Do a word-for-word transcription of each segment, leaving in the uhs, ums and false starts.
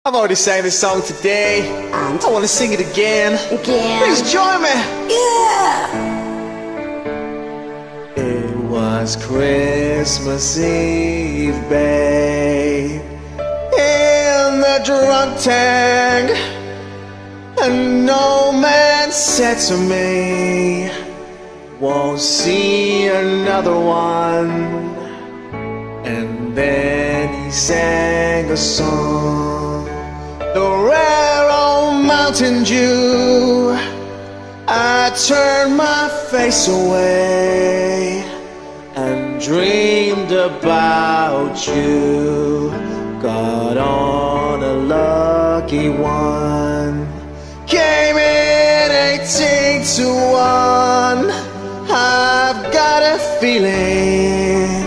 I've already sang this song today, and I want to sing it again. Again. Please join me. Yeah. It was Christmas Eve, babe, in the drunk tank, and no man said to me, won't see another one. And then he sang a song, the rare old Mountain Dew. I turned my face away and dreamed about you. Got on a lucky one, came in eighteen to one. I've got a feeling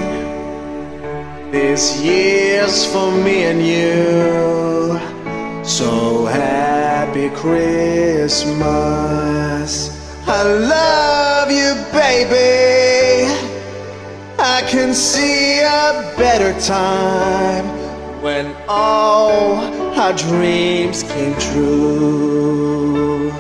this year's for me and you. So happy Christmas, I love you, baby. I can see a better time when all our dreams came true.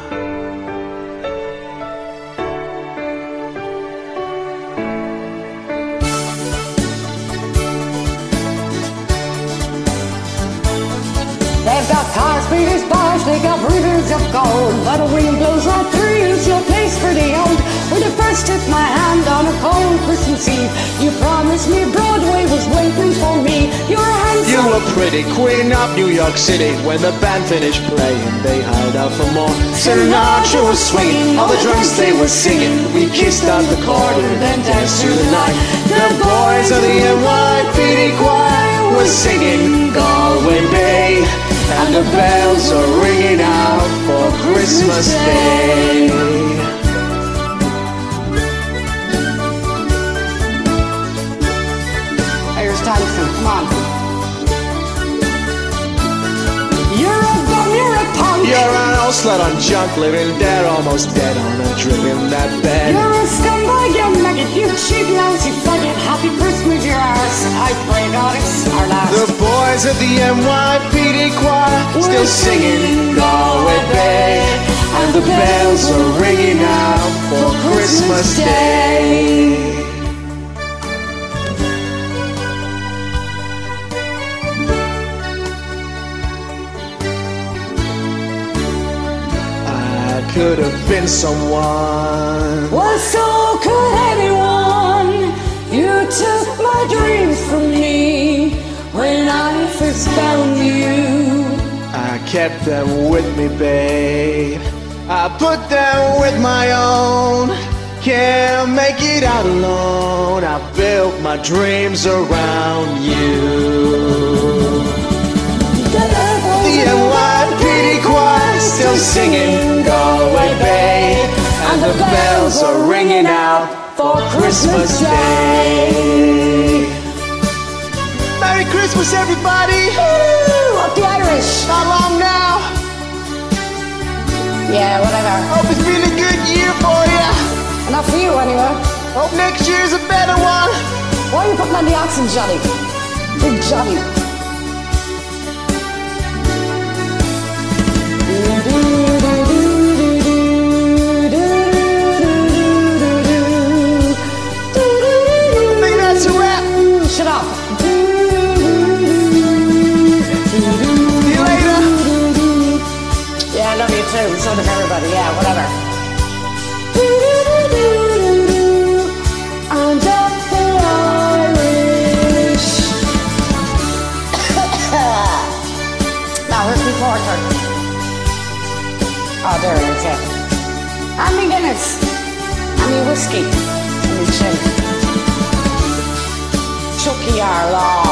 They've got cars, speeders, bars, they got rivers of gold. But the wind blows right through you, it's your place for the old. When you first took my hand on a cold Christmas Eve, you promised me Broadway was waiting for me. You were handsome. You were pretty queen of New York City. When the band finished playing, they hired out for more. Sinatra was swinging, all the drums they were singing. We kissed on the corner, then danced through the night. The boys of the N Y P D choir were singing Galway Bay, and the bells are ringing out for Christmas Day. Here's Tyson, come on. You're a bum, you're a punk. You're an old slut on junk, living dead, almost dead on a drip in that bed. You're a scumbag, you maggot, you cheap, lousy faggot. Happy Christmas, your arse. I pray God it's our last. The boys at the N Y P D choir still singing Galway Bay, and the bells are ringing out for Christmas Day. I could have been someone. Well, so could anyone. You took my dreams from me when I first found you. I kept them with me, babe. I put them with my own. Can't make it out alone. I built my dreams around you. The N Y P D choir still singing Galway Bay, and the bells are ringing out for Christmas Day. Merry Christmas, everybody! Woo! Up the Irish! Not long now. Yeah, whatever. Hope it's been a good year for you. Not for you, anyway. Hope next year's a better one. Why are you putting on the oxen, Johnny? Big Johnny. Shut up. See you later. Yeah, I love you too. So does everybody. Yeah, whatever. I'm just the Irish. Now, where's the porter? Oh, there it is, yeah. Hand me Guinness. Hand me whiskey. Hand me gin. Chucky our law.